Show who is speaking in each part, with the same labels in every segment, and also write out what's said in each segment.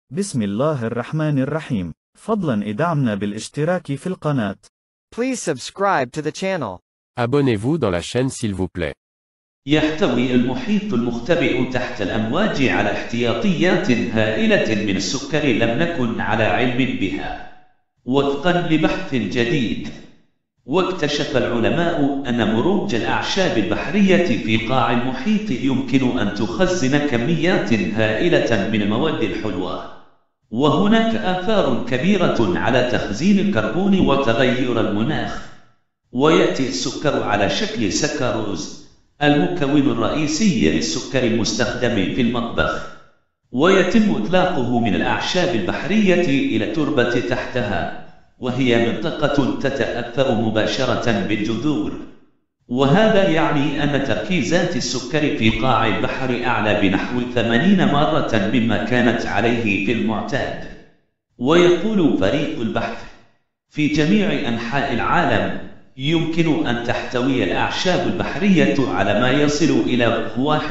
Speaker 1: بسم الله الرحمن الرحيم. فضلا ادعمنا بالاشتراك في القناة.
Speaker 2: Please subscribe to the channel.
Speaker 3: Abonnez-vous dans la chaîne s'il vous plaît.
Speaker 4: يحتوي المحيط المختبئ تحت الأمواج على احتياطيات هائلة من السكر لم نكن على علم بها وفقا لبحث جديد. واكتشف العلماء أن مروج الأعشاب البحرية في قاع المحيط يمكن أن تخزن كميات هائلة من المواد الحلوة، وهناك آثار كبيرة على تخزين الكربون وتغير المناخ. ويأتي السكر على شكل سكروز، المكون الرئيسي للسكر المستخدم في المطبخ، ويتم إطلاقه من الأعشاب البحرية إلى التربة تحتها، وهي منطقة تتأثر مباشرة بالجذور. وهذا يعني أن تركيزات السكر في قاع البحر أعلى بنحو 80 مرة مما كانت عليه في المعتاد. ويقول فريق البحث: في جميع أنحاء العالم يمكن أن تحتوي الأعشاب البحرية على ما يصل إلى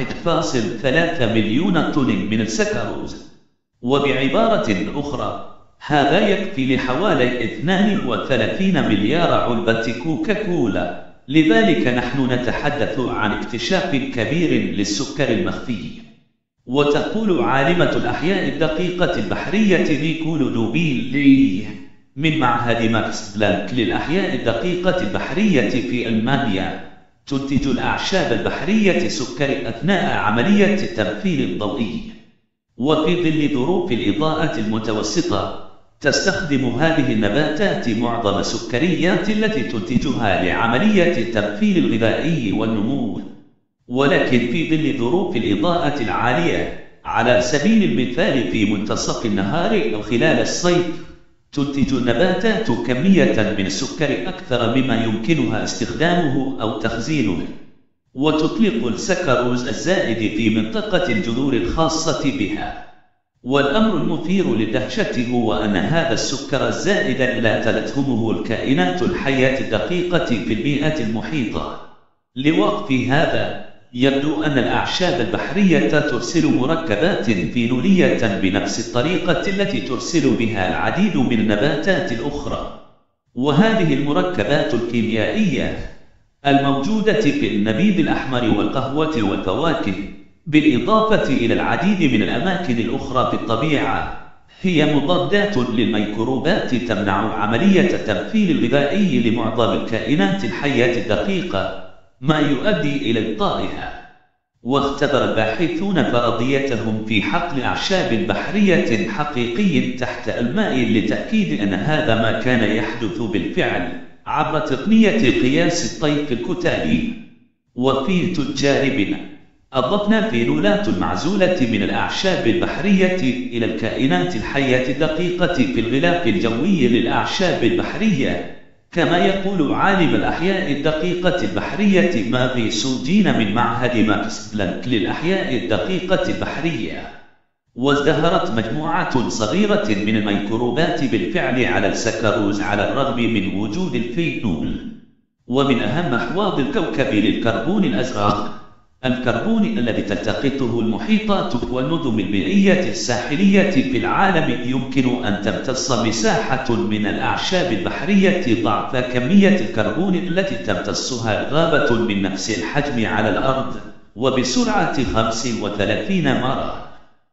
Speaker 4: 1.3 مليون طن من السكروز. وبعبارة أخرى، هذا يكفي لحوالي 32 مليار علبة كوكاكولا. لذلك نحن نتحدث عن اكتشاف كبير للسكر المخفي. وتقول عالمة الأحياء الدقيقة البحرية نيكول دوبيل من معهد ماكس بلانك للأحياء الدقيقة البحرية في ألمانيا: تنتج الأعشاب البحرية سكر أثناء عملية التمثيل الضوئي، وفي ظل ظروف الإضاءة المتوسطة تستخدم هذه النباتات معظم السكريات التي تنتجها لعملية التمثيل الغذائي والنمو. ولكن في ظل ظروف الإضاءة العالية، على سبيل المثال في منتصف النهار أو خلال الصيف، تنتج النباتات كمية من السكر أكثر مما يمكنها استخدامه أو تخزينه، وتطلق السكروز الزائد في منطقة الجذور الخاصة بها. والأمر المثير للدهشة هو أن هذا السكر الزائد لا تلتهمه الكائنات الحية الدقيقة في البيئة المحيطة. لوقف هذا، يبدو أن الأعشاب البحرية ترسل مركبات فينولية بنفس الطريقة التي ترسل بها العديد من النباتات الأخرى. وهذه المركبات الكيميائية الموجودة في النبيذ الأحمر والقهوة والفواكه، بالإضافة إلى العديد من الأماكن الأخرى في الطبيعة، هي مضادات للميكروبات تمنع عملية التمثيل الغذائي لمعظم الكائنات الحية الدقيقة، ما يؤدي إلى إبطائها. واختبر الباحثون فرضيتهم في حقل أعشاب بحرية حقيقي تحت الماء لتأكيد أن هذا ما كان يحدث بالفعل عبر تقنية قياس الطيف الكتالي. وفي تجاربنا أضفنا فينولات المعزولة من الأعشاب البحرية إلى الكائنات الحية الدقيقة في الغلاف الجوي للأعشاب البحرية، كما يقول عالم الأحياء الدقيقة البحرية ماغي سوجين من معهد ماكس بلانك للأحياء الدقيقة البحرية. وازدهرت مجموعة صغيرة من الميكروبات بالفعل على السكروز على الرغم من وجود الفينول. ومن أهم أحواض الكوكب للكربون الأزرق، الكربون الذي تلتقطه المحيطات والنظم البيئية الساحلية في العالم، يمكن أن تمتص مساحة من الأعشاب البحرية ضعف كمية الكربون التي تمتصها الغابة من نفس الحجم على الأرض، وبسرعة 35 مرة.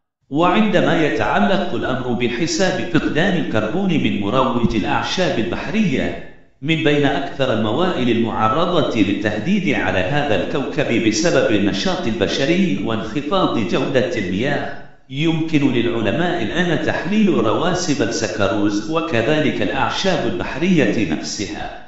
Speaker 4: وعندما يتعلق الأمر بحساب فقدان الكربون من مروج الأعشاب البحرية، من بين أكثر الموائل المعرضة للتهديد على هذا الكوكب بسبب النشاط البشري وانخفاض جودة المياه، يمكن للعلماء الآن تحليل رواسب السكروز وكذلك الأعشاب البحرية نفسها.